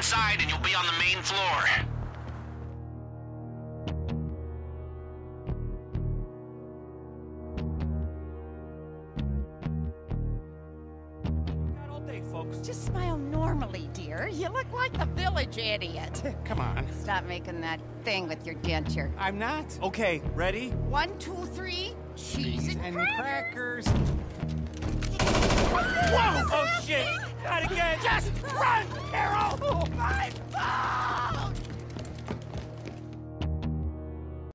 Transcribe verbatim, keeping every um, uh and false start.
inside and you'll be on the main floor. Just smile normally, dear. You look like the village idiot. Come on. Stop making that thing with your denture. I'm not. Okay, ready? One, two, three. Cheese and, and crackers. Whoa! Oh, shit! Not again! Just run, Carol! Oh, my God!